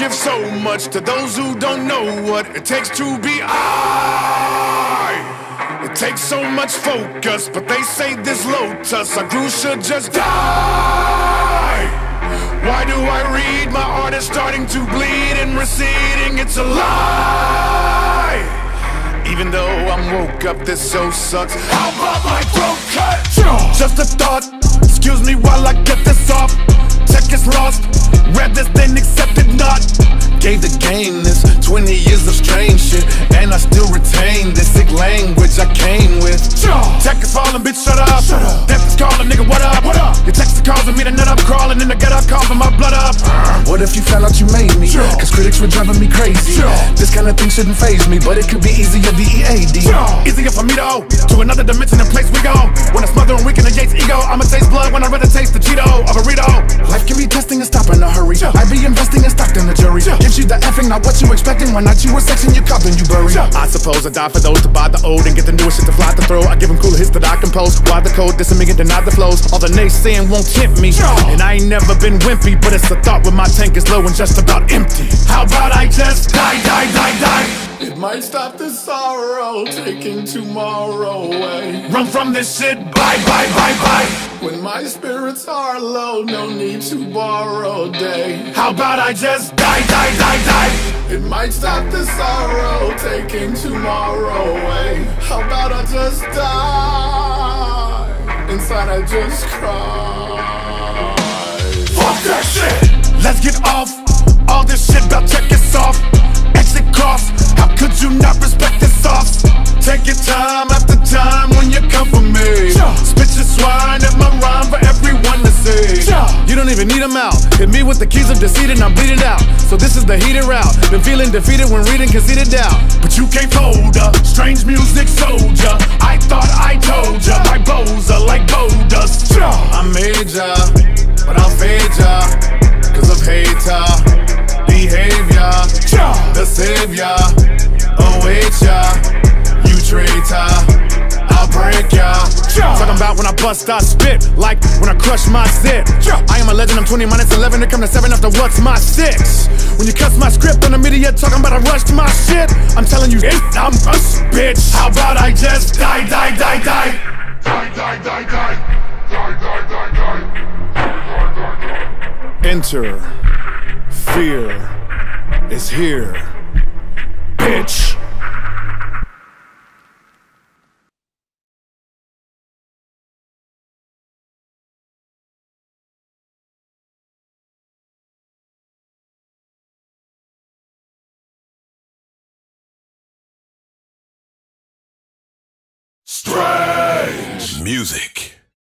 give so much to those who don't know what it takes to be I. It takes so much focus, but they say this lotus I grew should just die. Why do I read my art is starting to bleed and receding? It's a lie. Even though I'm woke up, this so sucks. How about my throat cut? Just a thought, excuse me while I get this off. Check is lost, read this then accepted not. Gave the game this 20 years of strange shit, and I still retain this sick language I came with. Tech is falling, bitch, shut up. Death is calling, nigga, what up? Your text is causing me to nut up, crawling in the gut up, coughing my blood up. What if you found out you made me? Cause critics were driving me crazy. This kind of thing shouldn't faze me, but it could be easier, VEAD. Easier for me to another dimension and place we go. When I smother and weaken the Yates ego, I'ma taste blood when I'd rather taste the Cheeto or burrito. Life can be testing and stop in a hurry. I be investing in stock in the jury. Gives you the effing, not what you expecting. When not you were sexing, you cop and you bury. I suppose I die for those to buy the old and get the newest shit to fly to throw. I give them cooler hits that I compose. Why the code, dissing me and deny the flows. All the naysaying won't tempt me, and I ain't never been wimpy, but it's a thought when my tank is low and just about empty. How about I just die? It might stop the sorrow, taking tomorrow away. Run from this shit, bye. When my spirits are low, no need to borrow a day. How about I just die? It might stop the sorrow, taking tomorrow away. How about I just die? Inside I just cry. Fuck that shit! Let's get off all this shit about check it off. Exit cost, how could you not respect this sauce? Take your time after time when you come for me. Spit your swine at my rhyme for everyone to see. You don't even need them out. Hit me with the keys of deceit and I'm bleeding out. So this is the heated route. Been feeling defeated when reading conceited doubt. But you can't fold up, strange music soldier. I thought I told ya, my bows are like boulders. I made ya, but I'll fade ya, cause of hater behavior. The savior await ya, you traitor, I'll break ya. Talking about when I bust, I spit, like when I crush my zit. I am a legend, I'm 20 minus 11 to come to 7 after what's my 6. When you cuss my script on the media talking about I rushed my shit, I'm telling you, I'm a bitch. How about I just die? Enter, fear is here, bitch. Strange music.